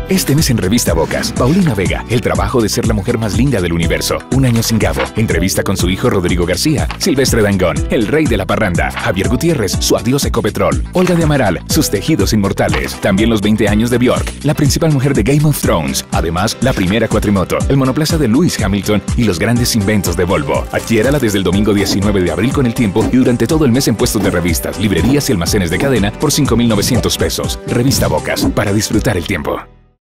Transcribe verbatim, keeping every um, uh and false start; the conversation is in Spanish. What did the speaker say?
Este mes en Revista Bocas, Paulina Vega, el trabajo de ser la mujer más linda del universo. Un año sin Gabo. Entrevista con su hijo Rodrigo García. Silvestre Dangond, el rey de la parranda. Javier Gutiérrez, su adiós Ecopetrol. Olga de Amaral, sus tejidos inmortales. También los veinte años de Björk, la principal mujer de Game of Thrones. Además, la primera cuatrimoto, el monoplaza de Lewis Hamilton y los grandes inventos de Volvo. Adquiérala desde el domingo diecinueve de abril con El Tiempo y durante todo el mes en puestos de revistas, librerías y almacenes de cadena por cinco mil novecientos pesos. Revista Bocas, para disfrutar el tiempo.